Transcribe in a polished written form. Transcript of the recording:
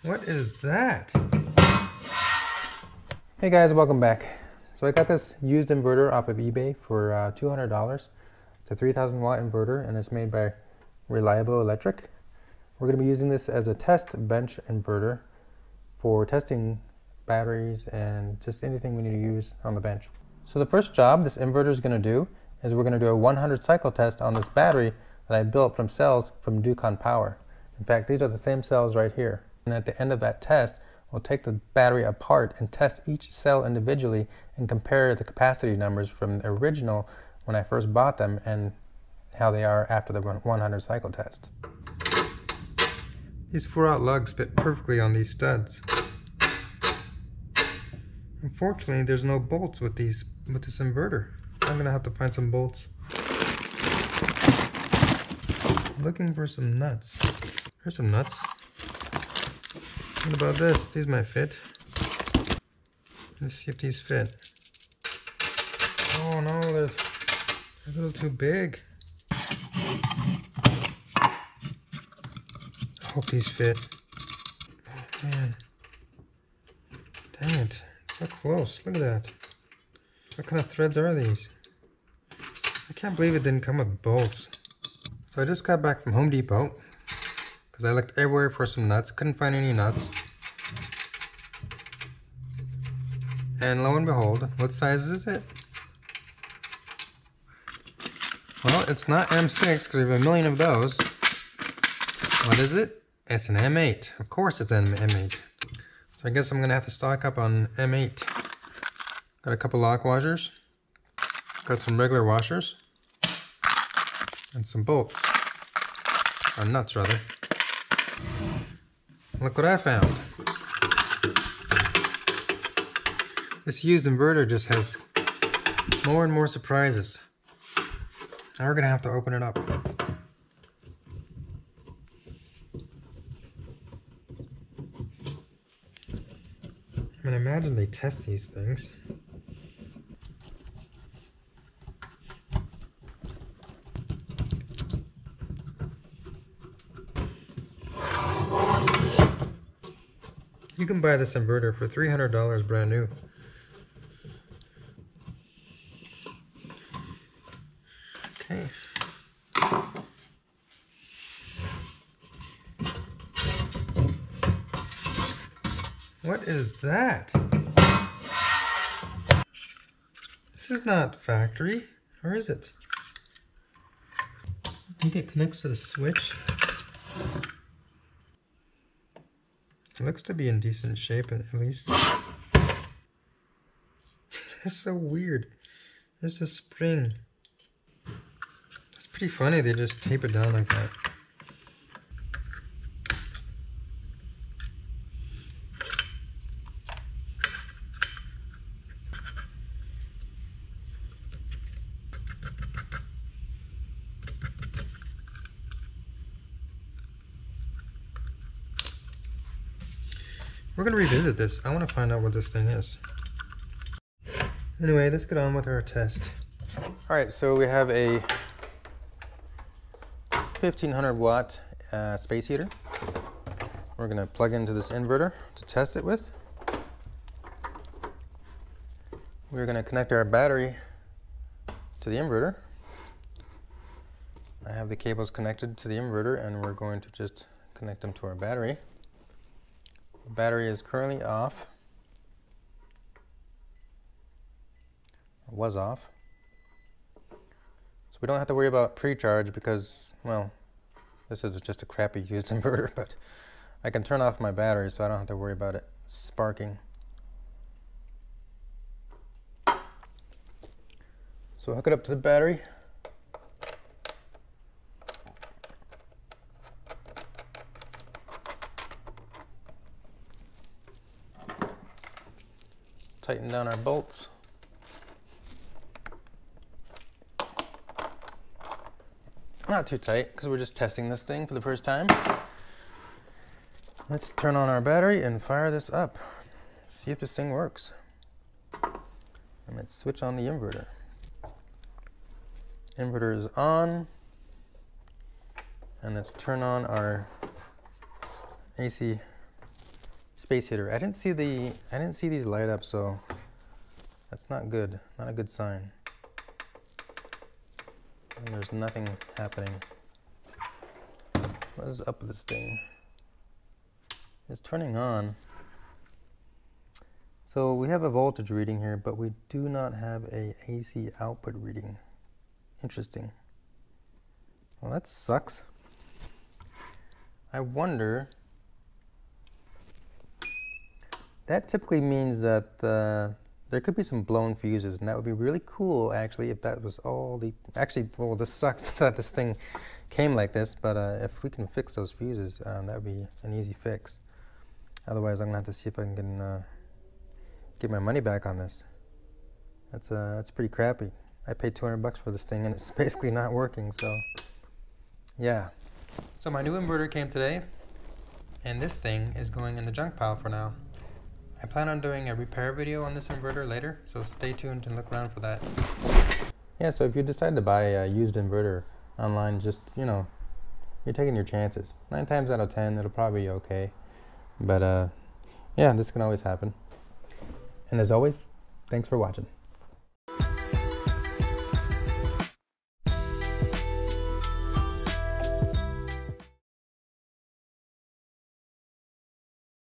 What is that? Hey guys, welcome back. So I got this used inverter off of eBay for $200. It's a 3000 watt inverter and it's made by Reliable Electric. We're going to be using this as a test bench inverter for testing batteries and just anything we need to use on the bench. So the first job this inverter is going to do is we're going to do a 100 cycle test on this battery that I built from cells from Ducon Power. In fact, these are the same cells right here. And at the end of that test, we'll take the battery apart and test each cell individually and compare the capacity numbers from the original when I first bought them and how they are after the 100 cycle test. These 4-aught lugs fit perfectly on these studs. Unfortunately, there's no bolts with this inverter. I'm gonna have to find some bolts. I'm looking for some nuts. Here's some nuts. What about this? These might fit. Let's see if these fit. Oh no, they're a little too big. I hope these fit. Oh man. Dang it. It's so close. Look at that. What kind of threads are these? I can't believe it didn't come with bolts. So I just got back from Home Depot because I looked everywhere for some nuts. Couldn't find any nuts. And lo and behold, what size is it? Well, it's not M6 because we have a million of those. What is it? It's an M8. Of course it's an M8. So I guess I'm going to have to stock up on M8. Got a couple lock washers. Got some regular washers. And some bolts. Or nuts, rather. Look what I found. This used inverter just has more and more surprises. Now we're going to have to open it up. I mean, imagine they test these things. You can buy this inverter for $300 brand new. Okay. What is that? This is not factory, or is it? I think it connects to the switch. It looks to be in decent shape at least. That's so weird. There's a spring. It's pretty funny they just tape it down like that. We're going to revisit this. I want to find out what this thing is. Anyway, let's get on with our test. Alright, so we have a 1500 watt space heater. We're going to plug into this inverter to test it with. We're going to connect our battery to the inverter. I have the cables connected to the inverter and we're going to just connect them to our battery. The battery is currently off. It was off. So we don't have to worry about pre-charge because, well, this is just a crappy used inverter, but I can turn off my battery so I don't have to worry about it sparking. So hook it up to the battery. Tighten down our bolts. Not too tight because we're just testing this thing for the first time. Let's turn on our battery and fire this up. See if this thing works. And let's switch on the inverter. Inverter is on. And let's turn on our AC space heater. I didn't see these light up, so that's not good. Not a good sign. And there's nothing happening. What is up with this thing? It's turning on. So we have a voltage reading here, but we do not have a AC output reading. Interesting. Well, that sucks. I wonder. That typically means that there could be some blown fuses, and that would be really cool, actually, if that was all the... Actually, well, this sucks that this thing came like this, but if we can fix those fuses, that would be an easy fix. Otherwise, I'm going to have to see if I can get my money back on this. That's pretty crappy. I paid $200 for this thing, and it's basically not working, so... Yeah. So my new inverter came today, and this thing is going in the junk pile for now. I plan on doing a repair video on this inverter later, so stay tuned and look around for that. Yeah, so if you decide to buy a used inverter online, just, you know, you're taking your chances. 9 times out of 10, it'll probably be okay. But, yeah, this can always happen. And as always, thanks for watching.